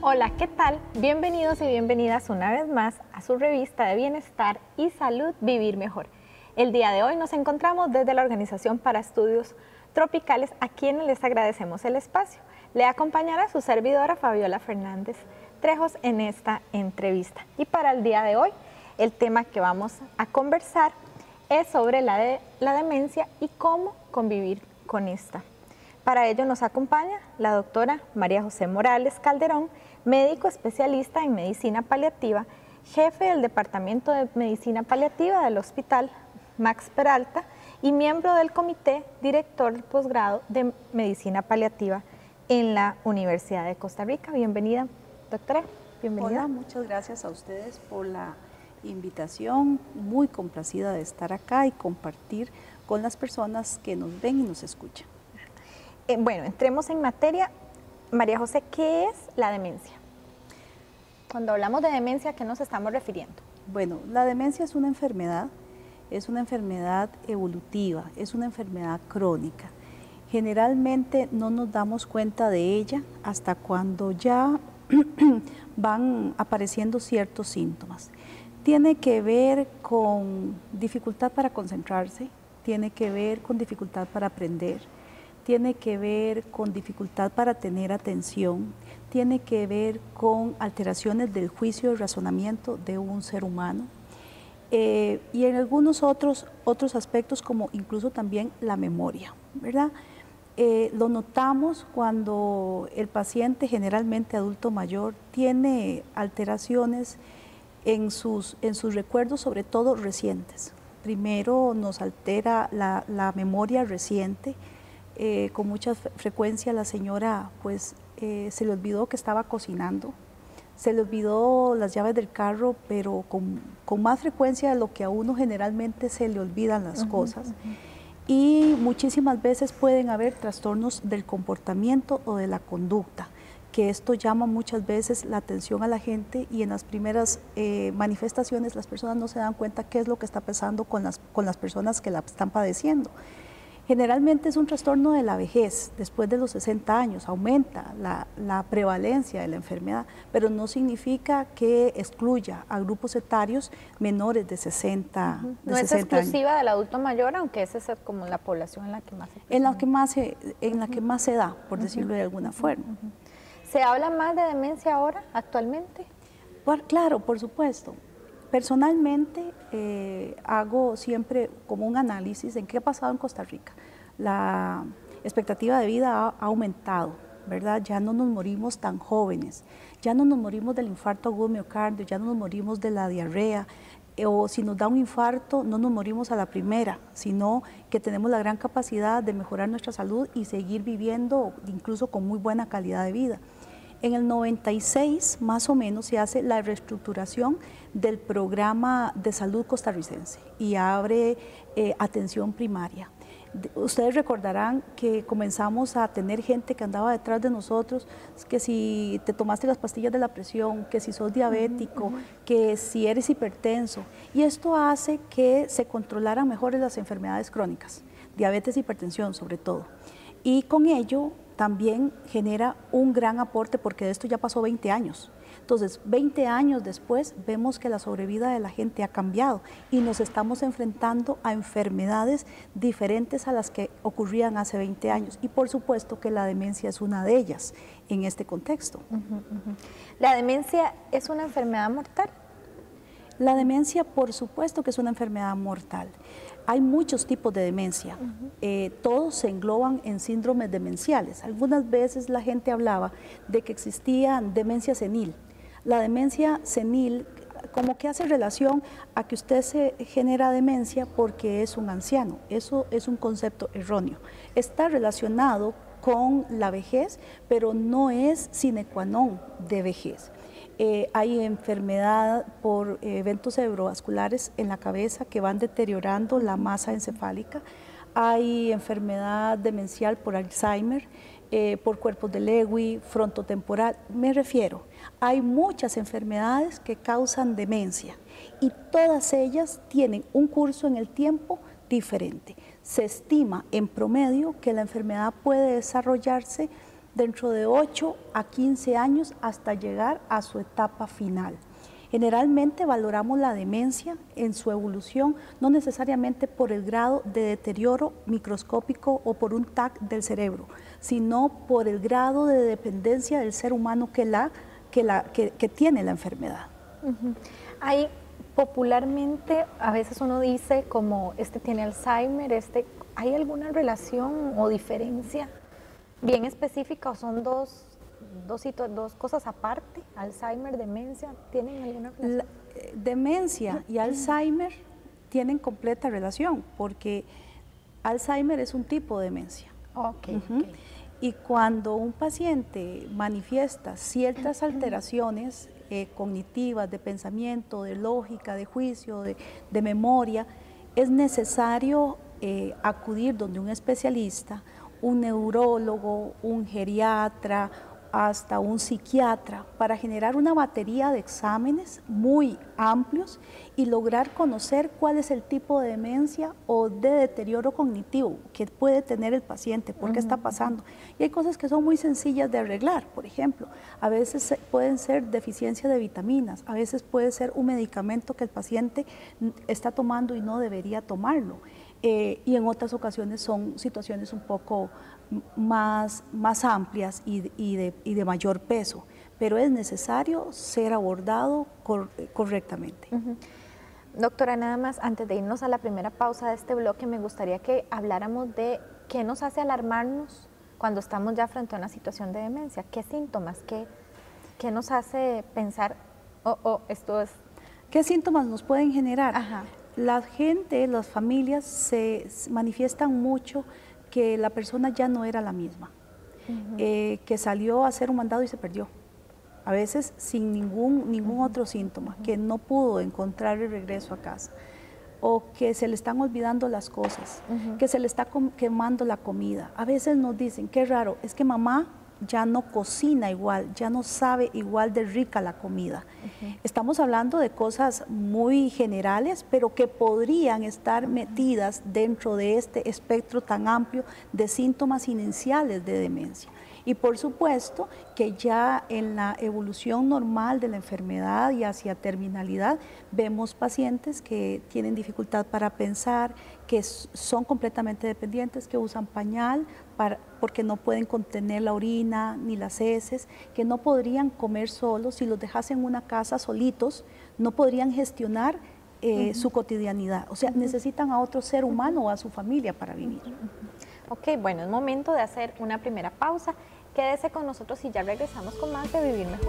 Hola, ¿qué tal? Bienvenidos y bienvenidas una vez más a su revista de bienestar y salud Vivir Mejor. El día de hoy nos encontramos desde la Organización para Estudios Tropicales, a quienes les agradecemos el espacio. Le acompañará su servidora Fabiola Fernández Trejos en esta entrevista. Y para el día de hoy, el tema que vamos a conversar es sobre la demencia y cómo convivir con esta. Para ello nos acompaña la doctora María José Morales Calderón, médico especialista en medicina paliativa, jefe del Departamento de Medicina Paliativa del Hospital Max Peralta y miembro del Comité Director del Posgrado de Medicina Paliativa en la Universidad de Costa Rica. Bienvenida, doctora. Bienvenida. Hola, muchas gracias a ustedes por la invitación. Muy complacida de estar acá y compartir con las personas que nos ven y nos escuchan. Bueno, entremos en materia. María José, ¿qué es la demencia? Cuando hablamos de demencia, ¿a qué nos estamos refiriendo? Bueno, la demencia es una enfermedad evolutiva, es una enfermedad crónica. Generalmente no nos damos cuenta de ella hasta cuando ya van apareciendo ciertos síntomas. Tiene que ver con dificultad para concentrarse, tiene que ver con dificultad para aprender, tiene que ver con dificultad para tener atención, tiene que ver con alteraciones del juicio y razonamiento de un ser humano y en algunos otros aspectos como incluso también la memoria, ¿verdad? Lo notamos cuando el paciente, generalmente adulto mayor, tiene alteraciones en sus recuerdos, sobre todo recientes. Primero nos altera la memoria reciente. Con mucha frecuencia la señora pues se le olvidó que estaba cocinando, se le olvidó las llaves del carro, pero con más frecuencia de lo que a uno generalmente se le olvidan las cosas. Y muchísimas veces pueden haber trastornos del comportamiento o de la conducta, que esto llama muchas veces la atención a la gente y en las primeras manifestaciones las personas no se dan cuenta qué es lo que está pasando con las personas que la están padeciendo. Generalmente es un trastorno de la vejez, después de los 60 años, aumenta la prevalencia de la enfermedad, pero no significa que excluya a grupos etarios menores de 60 años. No es exclusiva del adulto mayor, aunque esa es como la población en la que más se presenta. En la que más se da, por decirlo de alguna forma. ¿Se habla más de demencia ahora, actualmente? Claro, por supuesto. Personalmente hago siempre como un análisis en qué ha pasado en Costa Rica. La expectativa de vida ha aumentado, ¿verdad? Ya no nos morimos tan jóvenes, ya no nos morimos del infarto agudo miocardio, ya no nos morimos de la diarrea, o si nos da un infarto no nos morimos a la primera, sino que tenemos la gran capacidad de mejorar nuestra salud y seguir viviendo incluso con muy buena calidad de vida. En el 96, más o menos, se hace la reestructuración del programa de salud costarricense y abre atención primaria. Ustedes recordarán que comenzamos a tener gente que andaba detrás de nosotros, que si te tomaste las pastillas de la presión, que si sos diabético, que si eres hipertenso. Y esto hace que se controlaran mejor las enfermedades crónicas, diabetes, hipertensión sobre todo. Y con ello también genera un gran aporte porque de esto ya pasó 20 años. Entonces, 20 años después vemos que la sobrevida de la gente ha cambiado y nos estamos enfrentando a enfermedades diferentes a las que ocurrían hace 20 años. Y por supuesto que la demencia es una de ellas en este contexto. ¿La demencia es una enfermedad mortal? La demencia, por supuesto que es una enfermedad mortal. Hay muchos tipos de demencia, todos se engloban en síndromes demenciales. Algunas veces la gente hablaba de que existía demencia senil. La demencia senil como que hace relación a que usted se genera demencia porque es un anciano. Eso es un concepto erróneo. Está relacionado con la vejez, pero no es sine qua non de vejez. Hay enfermedad por eventos cerebrovasculares en la cabeza que van deteriorando la masa encefálica. Hay enfermedad demencial por Alzheimer, por cuerpos de Lewy, frontotemporal. Me refiero, hay muchas enfermedades que causan demencia y todas ellas tienen un curso en el tiempo diferente. Se estima en promedio que la enfermedad puede desarrollarse dentro de 8 a 15 años hasta llegar a su etapa final. Generalmente valoramos la demencia en su evolución, no necesariamente por el grado de deterioro microscópico o por un TAC del cerebro, sino por el grado de dependencia del ser humano que tiene la enfermedad. Hay popularmente, a veces uno dice como este tiene Alzheimer, ¿hay alguna relación o diferencia bien específica o son dos cosas aparte? Alzheimer, demencia, ¿tienen alguna relación? Demencia y Alzheimer tienen completa relación porque Alzheimer es un tipo de demencia. Okay. Y cuando un paciente manifiesta ciertas alteraciones cognitivas, de pensamiento, de lógica, de juicio, de memoria, es necesario acudir donde un especialista, un neurólogo, un geriatra, hasta un psiquiatra, para generar una batería de exámenes muy amplios y lograr conocer cuál es el tipo de demencia o de deterioro cognitivo que puede tener el paciente, por qué está pasando. Y hay cosas que son muy sencillas de arreglar, por ejemplo, a veces pueden ser deficiencia de vitaminas, a veces puede ser un medicamento que el paciente está tomando y no debería tomarlo. Y en otras ocasiones son situaciones un poco más amplias y de mayor peso, pero es necesario ser abordado correctamente. Doctora, nada más antes de irnos a la primera pausa de este bloque, me gustaría que habláramos de qué nos hace alarmarnos cuando estamos ya frente a una situación de demencia, qué síntomas, qué nos hace pensar, esto es... ¿Qué síntomas nos pueden generar? Ajá. La gente, las familias se manifiestan mucho que la persona ya no era la misma, que salió a hacer un mandado y se perdió, a veces sin ningún otro síntoma, que no pudo encontrar el regreso a casa, o que se le están olvidando las cosas, que se le está quemando la comida. A veces nos dicen, qué raro, es que mamá ya no cocina igual, ya no sabe igual de rica la comida. Estamos hablando de cosas muy generales, pero que podrían estar metidas dentro de este espectro tan amplio de síntomas iniciales de demencia. Y por supuesto que ya en la evolución normal de la enfermedad y hacia terminalidad, vemos pacientes que tienen dificultad para pensar, que son completamente dependientes, que usan pañal porque no pueden contener la orina ni las heces, que no podrían comer solos, si los dejasen en una casa solitos, no podrían gestionar su cotidianidad. O sea, necesitan a otro ser humano o a su familia para vivir. Ok, bueno, es momento de hacer una primera pausa. Quédese con nosotros y ya regresamos con más de Vivir Mejor.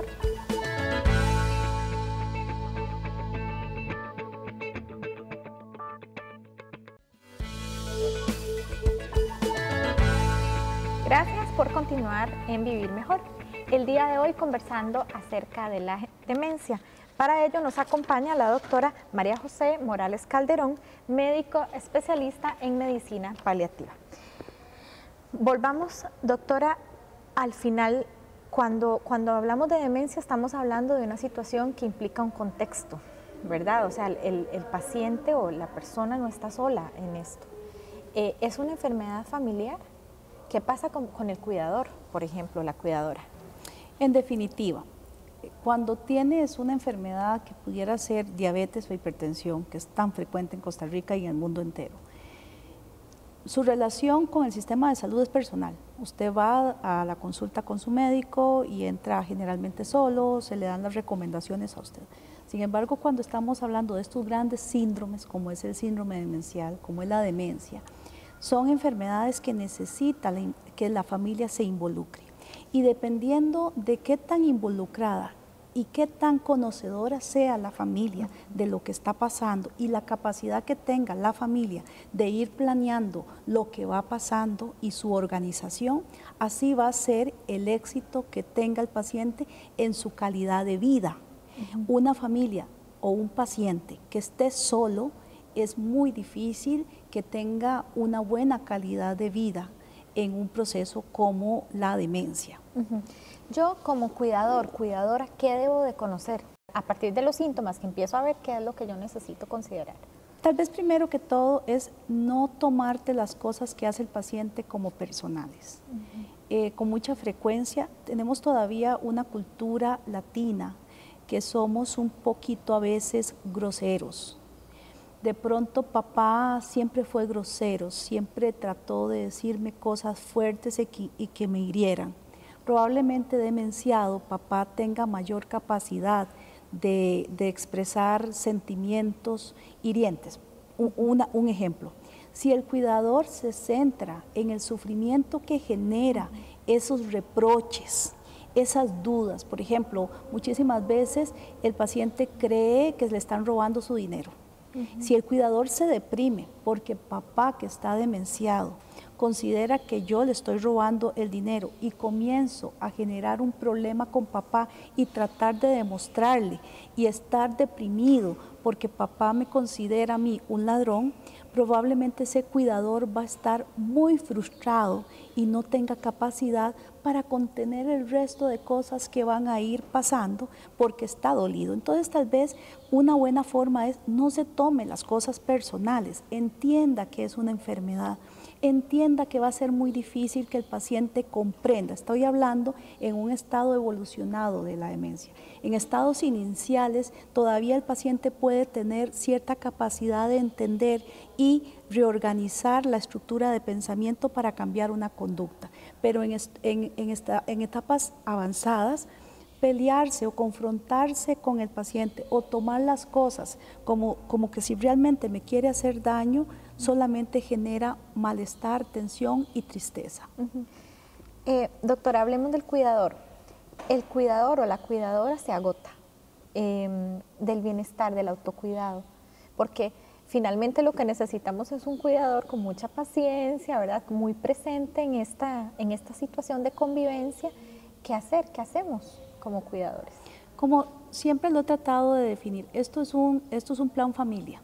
Gracias por continuar en Vivir Mejor. El día de hoy conversando acerca de la demencia. Para ello nos acompaña la doctora María José Morales Calderón, médico especialista en medicina paliativa. Volvamos, doctora, al final, cuando hablamos de demencia estamos hablando de una situación que implica un contexto, ¿verdad? O sea, el paciente o la persona no está sola en esto. ¿Es una enfermedad familiar? ¿Qué pasa con el cuidador, por ejemplo, la cuidadora? En definitiva, cuando tienes una enfermedad que pudiera ser diabetes o hipertensión, que es tan frecuente en Costa Rica y en el mundo entero, su relación con el sistema de salud es personal. Usted va a la consulta con su médico y entra generalmente solo, se le dan las recomendaciones a usted. Sin embargo, cuando estamos hablando de estos grandes síndromes, como es el síndrome demencial, como es la demencia, son enfermedades que necesitan que la familia se involucre. Y dependiendo de qué tan involucrada y qué tan conocedora sea la familia de lo que está pasando y la capacidad que tenga la familia de ir planeando lo que va pasando y su organización, así va a ser el éxito que tenga el paciente en su calidad de vida. Una familia o un paciente que esté solo, es muy difícil que tenga una buena calidad de vida en un proceso como la demencia. Yo como cuidador, cuidadora, ¿qué debo de conocer? A partir de los síntomas que empiezo a ver, ¿qué es lo que yo necesito considerar? Tal vez primero que todo es no tomarte las cosas que hace el paciente como personales. con mucha frecuencia. Tenemos todavía una cultura latina que somos un poquito a veces groseros. De pronto papá siempre fue grosero, siempre trató de decirme cosas fuertes y que me hirieran. Probablemente demenciado, papá tenga mayor capacidad de expresar sentimientos hirientes. Un ejemplo, si el cuidador se centra en el sufrimiento que genera esos reproches, esas dudas, por ejemplo, muchísimas veces el paciente cree que le están robando su dinero. Si el cuidador se deprime porque papá, que está demenciado, considera que yo le estoy robando el dinero y comienzo a generar un problema con papá y tratar de demostrarle y estar deprimido porque papá me considera a mí un ladrón, probablemente ese cuidador va a estar muy frustrado y no tenga capacidad para contener el resto de cosas que van a ir pasando porque está dolido. Entonces tal vez una buena forma es no se tome las cosas personales, entienda que es una enfermedad, entienda que va a ser muy difícil que el paciente comprenda. Estoy hablando en un estado evolucionado de la demencia. En estados iniciales todavía el paciente puede tener cierta capacidad de entender y reorganizar la estructura de pensamiento para cambiar una conducta. Pero en etapas avanzadas, pelearse o confrontarse con el paciente o tomar las cosas como que si realmente me quiere hacer daño, solamente genera malestar, tensión y tristeza. Doctora, hablemos del cuidador. El cuidador o la cuidadora se agota del bienestar, del autocuidado, porque finalmente lo que necesitamos es un cuidador con mucha paciencia, ¿verdad? Muy presente en esta situación de convivencia. ¿Qué hacer? ¿Qué hacemos como cuidadores? Como siempre lo he tratado de definir, esto es un plan familia.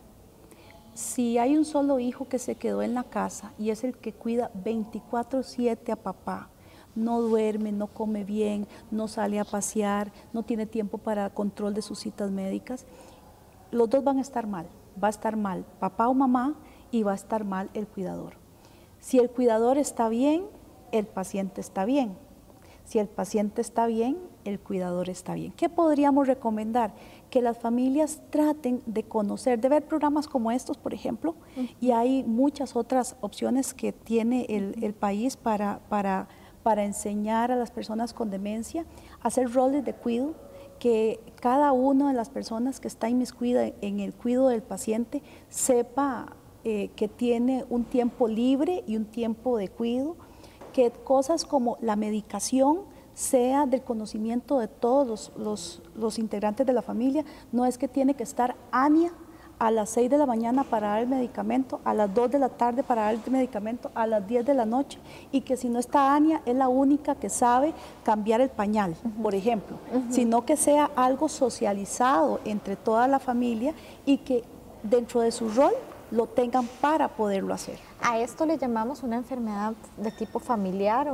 Si hay un solo hijo que se quedó en la casa y es el que cuida 24/7 a papá, no duerme, no come bien, no sale a pasear, no tiene tiempo para control de sus citas médicas, los dos van a estar mal. Va a estar mal papá o mamá y va a estar mal el cuidador. Si el cuidador está bien, el paciente está bien. Si el paciente está bien, el cuidador está bien. ¿Qué podríamos recomendar? Que las familias traten de conocer, de ver programas como estos, por ejemplo, y hay muchas otras opciones que tiene el país para enseñar a las personas con demencia, hacer roles de cuidado, que cada una de las personas que está inmiscuida en el cuidado del paciente sepa que tiene un tiempo libre y un tiempo de cuidado, que cosas como la medicación sea del conocimiento de todos los integrantes de la familia. No es que tiene que estar Ania a las 6 de la mañana para dar el medicamento, a las 2 de la tarde para dar el medicamento, a las 10 de la noche, y que si no está Ania es la única que sabe cambiar el pañal, por ejemplo, sino que sea algo socializado entre toda la familia y que dentro de su rol lo tengan para poderlo hacer. ¿A esto le llamamos una enfermedad de tipo familiar,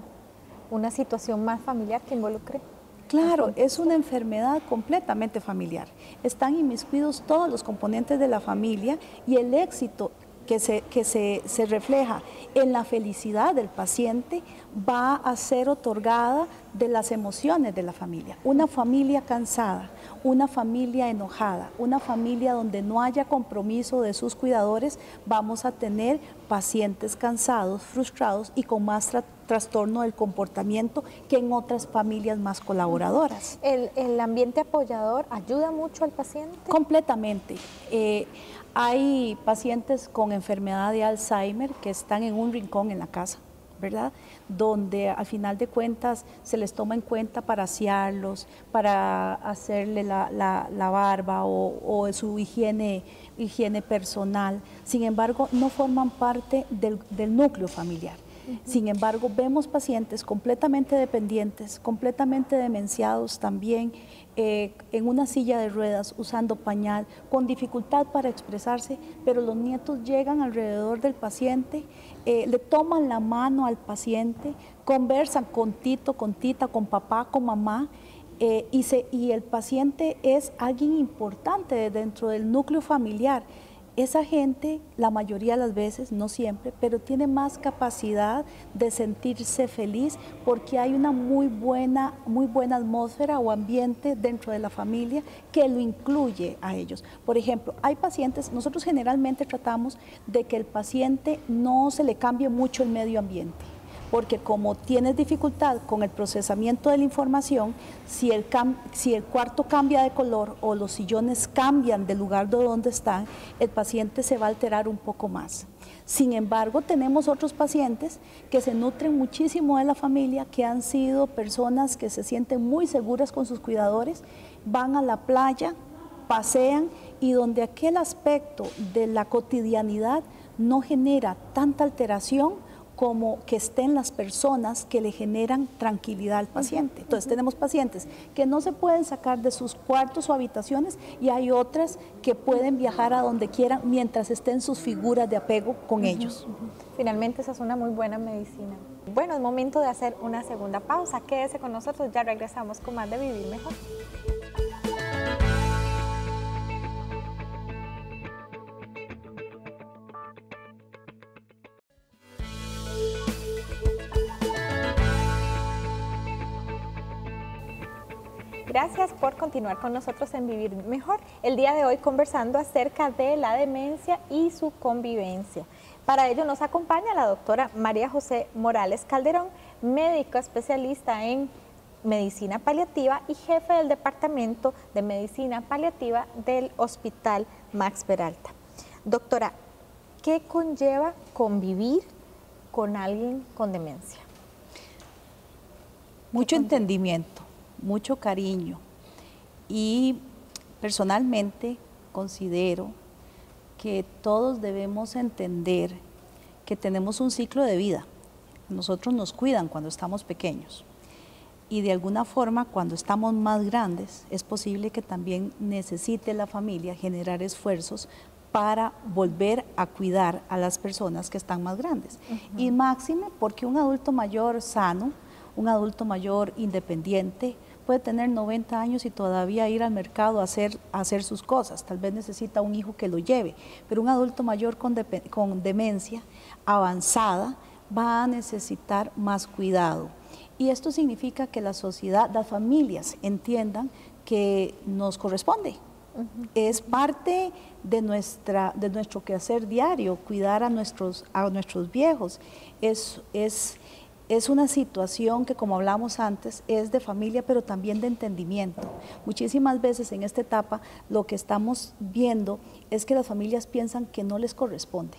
una situación más familiar que involucre? Claro, es una enfermedad completamente familiar. Están inmiscuidos todos los componentes de la familia y el éxito que se refleja en la felicidad del paciente va a ser otorgada de las emociones de la familia. Una familia cansada, una familia enojada, una familia donde no haya compromiso de sus cuidadores, vamos a tener pacientes cansados, frustrados y con más trastorno del comportamiento que en otras familias más colaboradoras. ¿El ambiente apoyador ayuda mucho al paciente? Completamente. Hay pacientes con enfermedad de Alzheimer que están en un rincón en la casa, ¿verdad? Donde al final de cuentas se les toma en cuenta para asearlos, para hacerle la barba o su higiene personal. Sin embargo, no forman parte del núcleo familiar. Sin embargo, vemos pacientes completamente dependientes, completamente demenciados también, en una silla de ruedas, usando pañal, con dificultad para expresarse, pero los nietos llegan alrededor del paciente, le toman la mano al paciente, conversan con tito, con tita, con papá, con mamá, y el paciente es alguien importante dentro del núcleo familiar. esa gente, la mayoría de las veces, no siempre, pero tiene más capacidad de sentirse feliz porque hay una muy buena atmósfera o ambiente dentro de la familia que lo incluye a ellos. Por ejemplo, hay pacientes, nosotros generalmente tratamos de que el paciente no se le cambie mucho el medio ambiente, porque como tienes dificultad con el procesamiento de la información, si el cuarto cambia de color o los sillones cambian del lugar de donde están, el paciente se va a alterar un poco más. Sin embargo, tenemos otros pacientes que se nutren muchísimo de la familia, que han sido personas que se sienten muy seguras con sus cuidadores, van a la playa, pasean y donde aquel aspecto de la cotidianidad no genera tanta alteración como que estén las personas que le generan tranquilidad al paciente. Entonces tenemos pacientes que no se pueden sacar de sus cuartos o habitaciones y hay otras que pueden viajar a donde quieran mientras estén sus figuras de apego con ellos. Finalmente esa es una muy buena medicina. Bueno, es momento de hacer una segunda pausa. Quédese con nosotros, ya regresamos con más de Vivir Mejor. Gracias por continuar con nosotros en Vivir Mejor. El día de hoy conversando acerca de la demencia y su convivencia. Para ello nos acompaña la doctora María José Morales Calderón, médico especialista en medicina paliativa y jefe del departamento de medicina paliativa del Hospital Max Peralta. Doctora, ¿qué conlleva convivir con alguien con demencia? Mucho entendimiento, mucho cariño y personalmente considero que todos debemos entender que tenemos un ciclo de vida. Nosotros nos cuidan cuando estamos pequeños y de alguna forma cuando estamos más grandes es posible que también necesite la familia generar esfuerzos para volver a cuidar a las personas que están más grandes. Y máxime porque un adulto mayor sano, un adulto mayor independiente, puede tener 90 años y todavía ir al mercado a hacer sus cosas. Tal vez necesita un hijo que lo lleve, pero un adulto mayor con demencia avanzada va a necesitar más cuidado. Y esto significa que la sociedad, las familias entiendan que nos corresponde. Es parte de nuestro quehacer diario, cuidar a nuestros viejos. Es una situación que, como hablamos antes, es de familia, pero también de entendimiento. Muchísimas veces en esta etapa lo que estamos viendo es que las familias piensan que no les corresponde,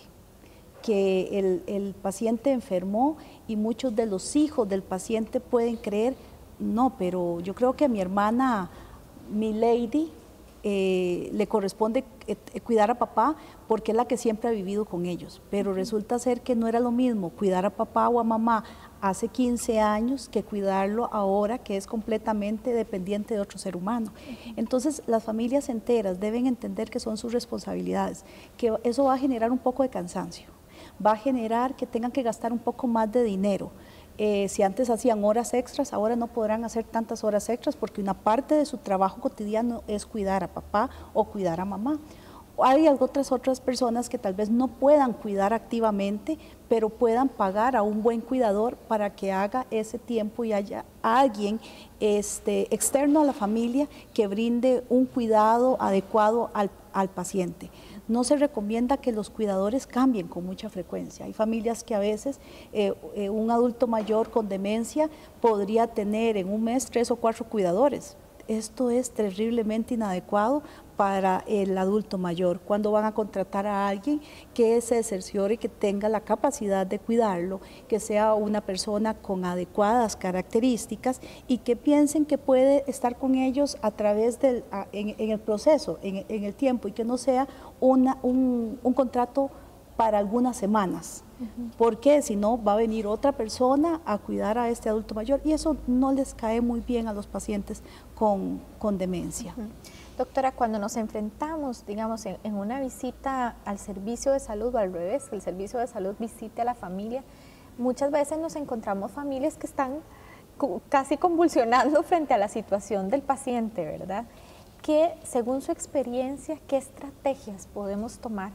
que el paciente enfermó y muchos de los hijos del paciente pueden creer, no, pero yo creo que a mi hermana, mi lady, le corresponde cuidar a papá porque es la que siempre ha vivido con ellos, pero resulta ser que no era lo mismo cuidar a papá o a mamá hace 15 años que cuidarlo ahora que es completamente dependiente de otro ser humano. Entonces las familias enteras deben entender que son sus responsabilidades, que eso va a generar un poco de cansancio, va a generar que tengan que gastar un poco más de dinero. Si antes hacían horas extras, ahora no podrán hacer tantas horas extras porque una parte de su trabajo cotidiano es cuidar a papá o cuidar a mamá. Hay otras personas que tal vez no puedan cuidar activamente, pero puedan pagar a un buen cuidador para que haga ese tiempo y haya alguien externo a la familia que brinde un cuidado adecuado al paciente. No se recomienda que los cuidadores cambien con mucha frecuencia. Hay familias que a veces un adulto mayor con demencia podría tener en un mes 3 o 4 cuidadores. Esto es terriblemente inadecuado para el adulto mayor. Cuando van a contratar a alguien que se cerciore que tenga la capacidad de cuidarlo, que sea una persona con adecuadas características y que piensen que puede estar con ellos a través en el proceso, en el tiempo, y que no sea un contrato para algunas semanas, porque si no va a venir otra persona a cuidar a este adulto mayor y eso no les cae muy bien a los pacientes con demencia. Doctora, cuando nos enfrentamos, digamos, en una visita al servicio de salud o al revés, que el servicio de salud visite a la familia, muchas veces nos encontramos familias que están casi convulsionando frente a la situación del paciente, ¿verdad? Que según su experiencia, ¿qué estrategias podemos tomar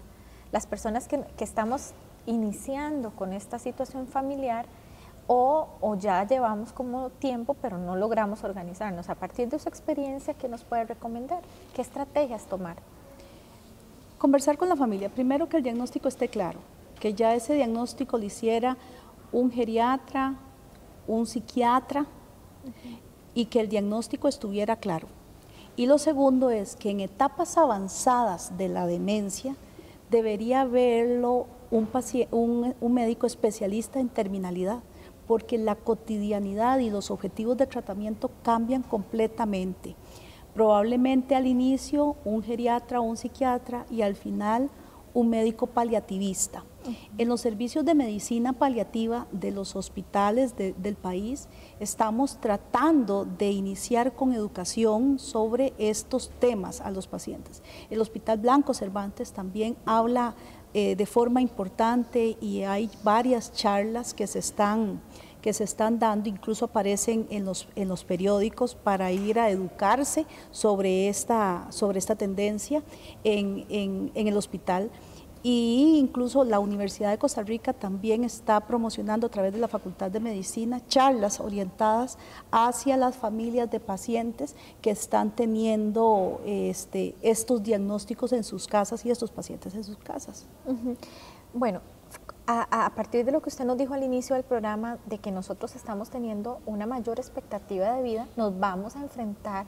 las personas que estamos iniciando con esta situación familiar o ya llevamos como tiempo pero no logramos organizarnos. A partir de su experiencia, ¿qué nos puede recomendar? ¿Qué estrategias tomar? Conversar con la familia, primero que el diagnóstico esté claro, que ya ese diagnóstico lo hiciera un geriatra, un psiquiatra, y que el diagnóstico estuviera claro. Y lo segundo es que en etapas avanzadas de la demencia debería verlo un médico especialista en terminalidad, porque la cotidianidad y los objetivos de tratamiento cambian completamente. Probablemente al inicio un geriatra o un psiquiatra y al final un médico paliativista. En los servicios de medicina paliativa de los hospitales del país estamos tratando de iniciar con educación sobre estos temas a los pacientes. El Hospital Blanco Cervantes también habla de forma importante y hay varias charlas que se están dando, incluso aparecen en los periódicos para ir a educarse sobre esta tendencia en el hospital. Y incluso la Universidad de Costa Rica también está promocionando a través de la Facultad de Medicina charlas orientadas hacia las familias de pacientes que están teniendo estos diagnósticos en sus casas y estos pacientes en sus casas. Bueno, a partir de lo que usted nos dijo al inicio del programa, de que nosotros estamos teniendo una mayor expectativa de vida, nos vamos a enfrentar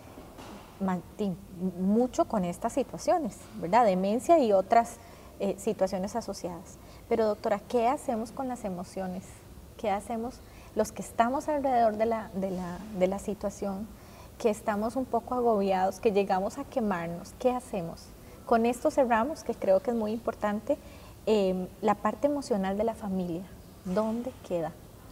mucho con estas situaciones, ¿verdad? Demencia y otras situaciones asociadas. Pero doctora, ¿qué hacemos con las emociones? ¿Qué hacemos los que estamos alrededor de la situación, que estamos un poco agobiados, que llegamos a quemarnos? ¿Qué hacemos? Con esto cerramos, que creo que es muy importante, la parte emocional de la familia. ¿Dónde queda?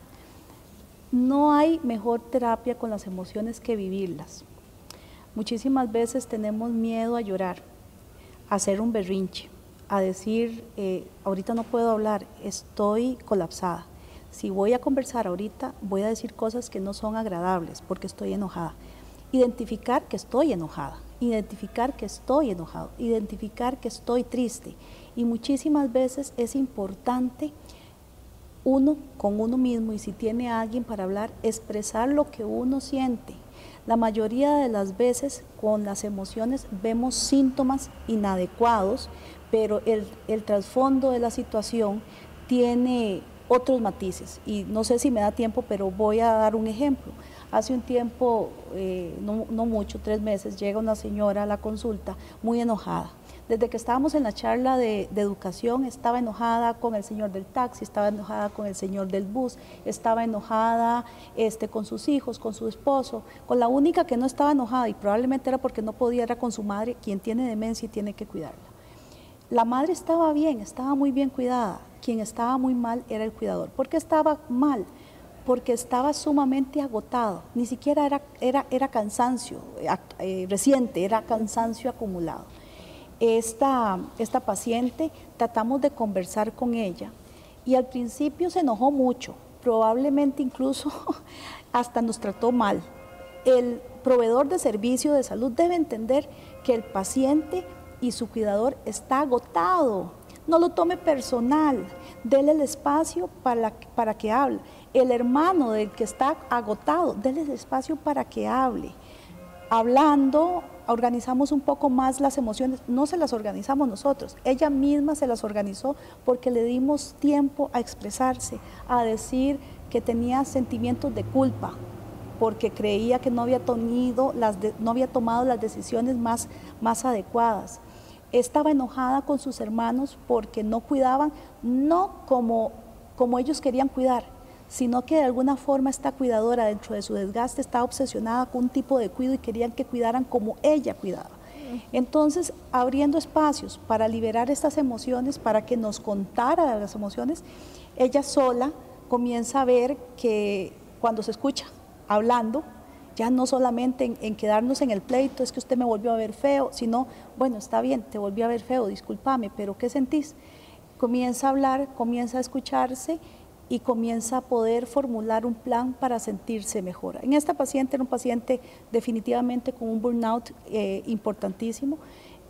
No hay mejor terapia con las emociones que vivirlas. Muchísimas veces tenemos miedo a llorar, a hacer un berrinche, a decir, ahorita no puedo hablar, estoy colapsada. Si voy a conversar ahorita, voy a decir cosas que no son agradables porque estoy enojada. Identificar que estoy enojada, identificar que estoy enojado, identificar que estoy triste. Y muchísimas veces es importante uno con uno mismo, y si tiene a alguien para hablar, expresar lo que uno siente. La mayoría de las veces con las emociones vemos síntomas inadecuados, pero el trasfondo de la situación tiene otros matices, y no sé si me da tiempo, pero voy a dar un ejemplo. Hace un tiempo, no mucho, 3 meses, llega una señora a la consulta muy enojada. Desde que estábamos en la charla de educación, estaba enojada con el señor del taxi, estaba enojada con el señor del bus, estaba enojada con sus hijos, con su esposo. Con la única que no estaba enojada, y probablemente era porque no podía, era con su madre, quien tiene demencia y tiene que cuidarla. La madre estaba bien, estaba muy bien cuidada. Quien estaba muy mal era el cuidador. ¿Por qué estaba mal? Porque estaba sumamente agotado. Ni siquiera era cansancio reciente, era cansancio acumulado. Esta paciente, tratamos de conversar con ella y al principio se enojó mucho, probablemente incluso hasta nos trató mal. El proveedor de servicio de salud debe entender que el paciente y su cuidador está agotado. No lo tome personal, déle el espacio para que hable. El hermano del que está agotado, déle el espacio para que hable. Hablando, organizamos un poco más las emociones, no se las organizamos nosotros, ella misma se las organizó porque le dimos tiempo a expresarse, a decir que tenía sentimientos de culpa, porque creía que no había tomado las decisiones más adecuadas. Estaba enojada con sus hermanos porque no cuidaban, no como ellos querían cuidar, sino que de alguna forma esta cuidadora, dentro de su desgaste, estaba obsesionada con un tipo de cuidado y querían que cuidaran como ella cuidaba. Entonces, abriendo espacios para liberar estas emociones, para que nos contara de las emociones, ella sola comienza a ver que cuando se escucha hablando, ya no solamente en quedarnos en el pleito, es que usted me volvió a ver feo, sino, bueno, está bien, te volví a ver feo, discúlpame, pero ¿qué sentís? Comienza a hablar, comienza a escucharse y comienza a poder formular un plan para sentirse mejor. En esta paciente era un paciente definitivamente con un burnout importantísimo.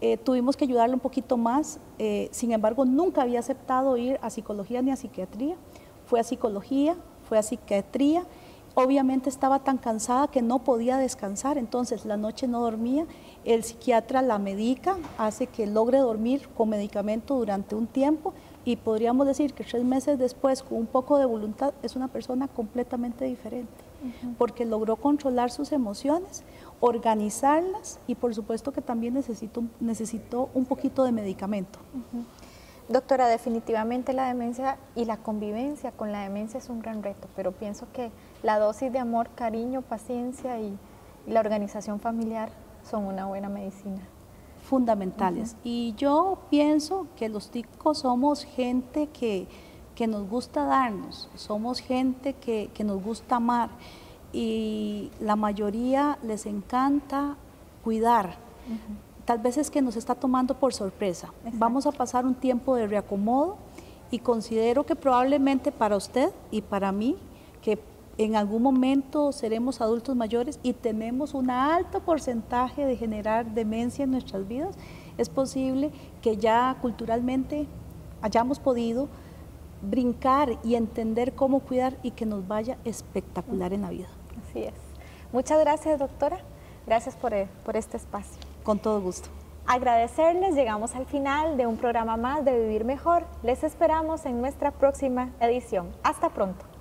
tuvimos que ayudarle un poquito más, sin embargo nunca había aceptado ir a psicología ni a psiquiatría, fue a psicología, fue a psiquiatría, obviamente estaba tan cansada que no podía descansar, entonces la noche no dormía, el psiquiatra la medica, hace que logre dormir con medicamento durante un tiempo y podríamos decir que 3 meses después, con un poco de voluntad, es una persona completamente diferente, porque logró controlar sus emociones, organizarlas y por supuesto que también necesitó un poquito de medicamento. Doctora, definitivamente la demencia y la convivencia con la demencia es un gran reto, pero pienso que la dosis de amor, cariño, paciencia y la organización familiar son una buena medicina. Fundamentales. Y yo pienso que los ticos somos gente que nos gusta darnos, somos gente que nos gusta amar y la mayoría les encanta cuidar. Tal vez es que nos está tomando por sorpresa. Exacto. Vamos a pasar un tiempo de reacomodo y considero que probablemente para usted y para mí, que en algún momento seremos adultos mayores y tenemos un alto porcentaje de generar demencia en nuestras vidas, es posible que ya culturalmente hayamos podido brincar y entender cómo cuidar y que nos vaya espectacular en la vida. Así es. Muchas gracias, doctora. Gracias por este espacio. Con todo gusto. Agradecerles, llegamos al final de un programa más de Vivir Mejor. Les esperamos en nuestra próxima edición. Hasta pronto.